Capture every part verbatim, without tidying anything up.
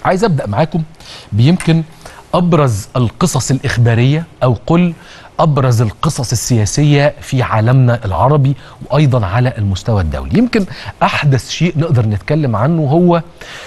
عايز ابدا معاكم بيمكن ابرز القصص الاخباريه او قل ابرز القصص السياسيه في عالمنا العربي وايضا على المستوى الدولي. يمكن احدث شيء نقدر نتكلم عنه هو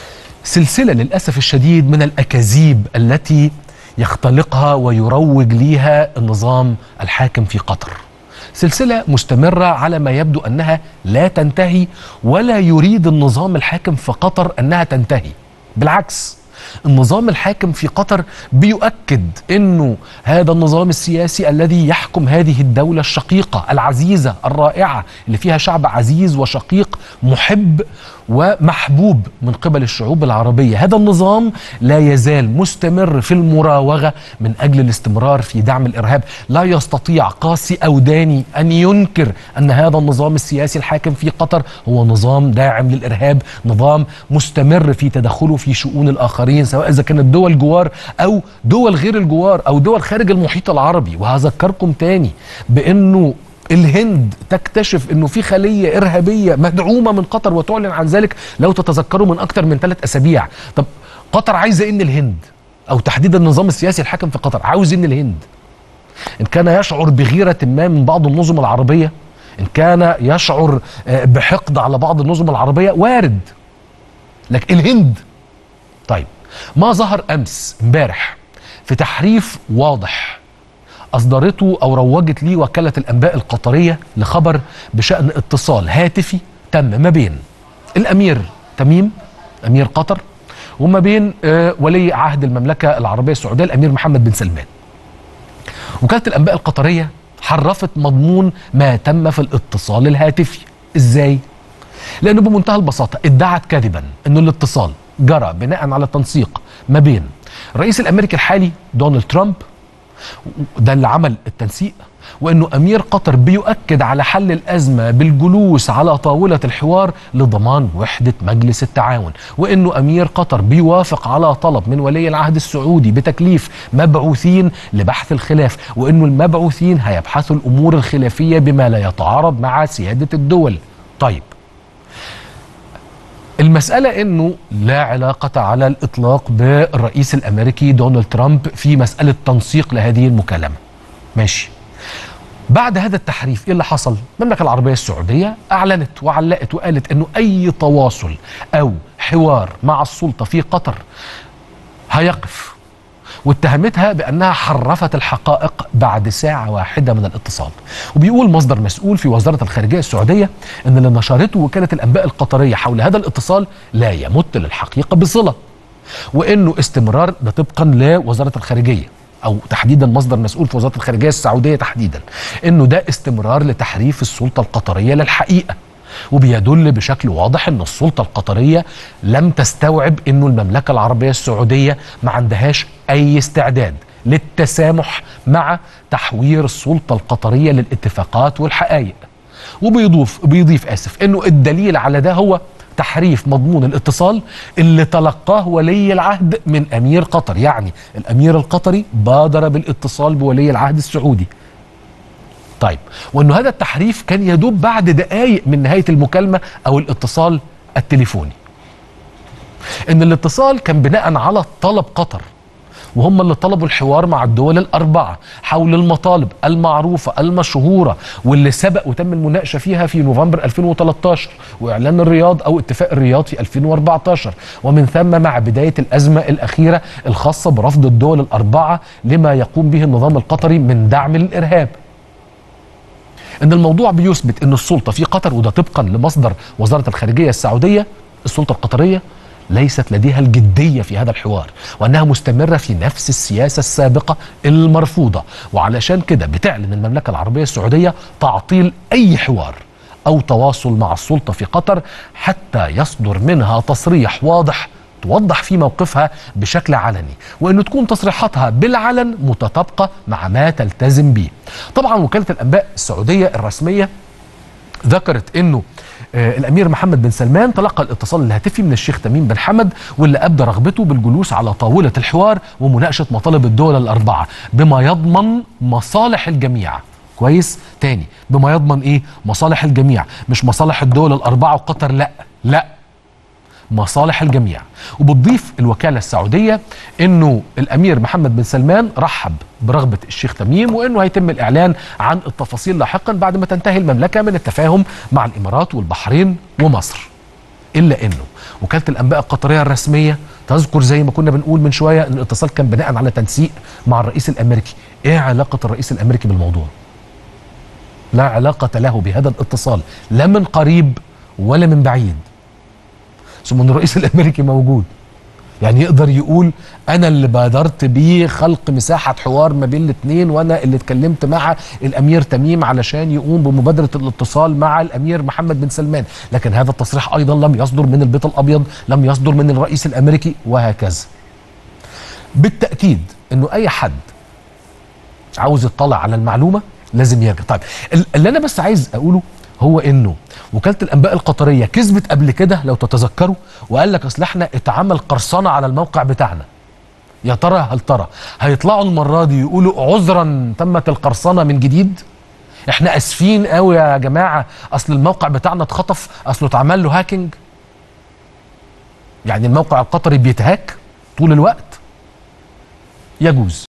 سلسله للاسف الشديد من الاكاذيب التي يختلقها ويروج ليها النظام الحاكم في قطر. سلسلة مستمرة على ما يبدو أنها لا تنتهي، ولا يريد النظام الحاكم في قطر أنها تنتهي. بالعكس، النظام الحاكم في قطر بيؤكد أنه هذا النظام السياسي الذي يحكم هذه الدولة الشقيقة العزيزة الرائعة اللي فيها شعب عزيز وشقيق محب ومحبوب من قبل الشعوب العربية، هذا النظام لا يزال مستمر في المراوغة من أجل الاستمرار في دعم الإرهاب. لا يستطيع قاسي أو داني أن ينكر أن هذا النظام السياسي الحاكم في قطر هو نظام داعم للإرهاب، نظام مستمر في تدخله في شؤون الآخرين، سواء إذا كانت دول جوار أو دول غير الجوار أو دول خارج المحيط العربي. وهذكركم تاني بأنه الهند تكتشف انه في خليه ارهابيه مدعومه من قطر وتعلن عن ذلك لو تتذكروا من اكثر من ثلاث اسابيع. طب قطر عايزه ان الهند او تحديدا النظام السياسي الحاكم في قطر عاوز ان الهند ان كان يشعر بغيره ما من بعض النظم العربيه، ان كان يشعر بحقد على بعض النظم العربيه، وارد. لكن الهند طيب ما ظهر امس امبارح في تحريف واضح أصدرته أو روجت ليه وكالة الأنباء القطرية لخبر بشأن اتصال هاتفي تم ما بين الأمير تميم أمير قطر وما بين ولي عهد المملكة العربية السعودية الأمير محمد بن سلمان. وكالة الأنباء القطرية حرفت مضمون ما تم في الاتصال الهاتفي. إزاي؟ لأنه بمنتهى البساطة ادعت كذبا أنه الاتصال جرى بناء على تنسيق ما بين الرئيس الأمريكي الحالي دونالد ترامب، ده اللي عمل التنسيق، وانه امير قطر بيؤكد على حل الازمه بالجلوس على طاوله الحوار لضمان وحده مجلس التعاون، وانه امير قطر بيوافق على طلب من ولي العهد السعودي بتكليف مبعوثين لبحث الخلاف، وانه المبعوثين هيبحثوا الامور الخلافيه بما لا يتعارض مع سياده الدول. طيب المسألة انه لا علاقة على الاطلاق بالرئيس الامريكي دونالد ترامب في مسألة تنسيق لهذه المكالمة. ماشي. بعد هذا التحريف ايه اللي حصل؟ المملكة العربية السعودية اعلنت وعلقت وقالت انه اي تواصل او حوار مع السلطة في قطر هيقف، واتهمتها بأنها حرفت الحقائق بعد ساعة واحدة من الاتصال. وبيقول مصدر مسؤول في وزارة الخارجية السعودية أن اللي نشرته وكالة الأنباء القطرية حول هذا الاتصال لا يمت للحقيقة بصلة، وأنه استمرار ده طبقا لوزارة الخارجية أو تحديدا مصدر مسؤول في وزارة الخارجية السعودية تحديدا، أنه ده استمرار لتحريف السلطة القطرية للحقيقة، وبيدل بشكل واضح ان السلطة القطرية لم تستوعب انه المملكة العربية السعودية ما عندهاش اي استعداد للتسامح مع تحوير السلطة القطرية للاتفاقات والحقائق. وبيضيف بيضيف اسف انه الدليل على ده هو تحريف مضمون الاتصال اللي تلقاه ولي العهد من امير قطر، يعني الامير القطري بادر بالاتصال بولي العهد السعودي. طيب وانه هذا التحريف كان يدوب بعد دقائق من نهاية المكالمة او الاتصال التليفوني. ان الاتصال كان بناء على طلب قطر، وهم اللي طلبوا الحوار مع الدول الاربعة حول المطالب المعروفة المشهورة واللي سبق وتم المناقشة فيها في نوفمبر ألفين وثلاثة عشر واعلان الرياض او اتفاق الرياض في ألفين وأربعة عشر، ومن ثم مع بداية الازمة الاخيرة الخاصة برفض الدول الاربعة لما يقوم به النظام القطري من دعم للارهاب. ان الموضوع بيثبت ان السلطة في قطر، وده طبقا لمصدر وزارة الخارجية السعودية، السلطة القطرية ليست لديها الجدية في هذا الحوار، وانها مستمرة في نفس السياسة السابقة المرفوضة، وعلشان كده بتعلن المملكة العربية السعودية تعطيل اي حوار او تواصل مع السلطة في قطر حتى يصدر منها تصريح واضح توضح في موقفها بشكل علني، وانه تكون تصريحاتها بالعلن متطابقة مع ما تلتزم به. طبعا وكالة الأنباء السعودية الرسمية ذكرت انه آه الامير محمد بن سلمان تلقى الاتصال الهاتفي من الشيخ تميم بن حمد، واللي ابدى رغبته بالجلوس على طاولة الحوار ومناقشة مطالب الدول الاربعة بما يضمن مصالح الجميع. كويس؟ تاني، بما يضمن ايه؟ مصالح الجميع، مش مصالح الدول الاربعة وقطر، لا لا، مصالح الجميع. وبتضيف الوكالة السعودية انه الامير محمد بن سلمان رحب برغبة الشيخ تميم، وانه هيتم الاعلان عن التفاصيل لاحقا بعد ما تنتهي المملكة من التفاهم مع الامارات والبحرين ومصر. الا انه وكالة الانباء القطرية الرسمية تذكر زي ما كنا بنقول من شوية ان الاتصال كان بناء على تنسيق مع الرئيس الامريكي. ايه علاقة الرئيس الامريكي بالموضوع؟ لا علاقة له بهذا الاتصال، لا من قريب ولا من بعيد. ثم ان الرئيس الامريكي موجود، يعني يقدر يقول انا اللي بادرت بيه خلق مساحه حوار ما بين الاثنين، وانا اللي اتكلمت مع الامير تميم علشان يقوم بمبادره الاتصال مع الامير محمد بن سلمان. لكن هذا التصريح ايضا لم يصدر من البيت الابيض، لم يصدر من الرئيس الامريكي، وهكذا. بالتاكيد انه اي حد عاوز يطلع على المعلومه لازم يرجع. طيب اللي انا بس عايز اقوله هو انه وكالة الانباء القطرية كذبت قبل كده لو تتذكروا، وقال لك اصل احنا اتعمل قرصنة على الموقع بتاعنا. يا ترى هل ترى هيطلعوا المرة دي يقولوا عذرا تمت القرصنة من جديد؟ احنا اسفين قوي يا جماعة، اصل الموقع بتاعنا اتخطف، اصله اتعمل له هاكينج. يعني الموقع القطري بيتهاك طول الوقت؟ يجوز.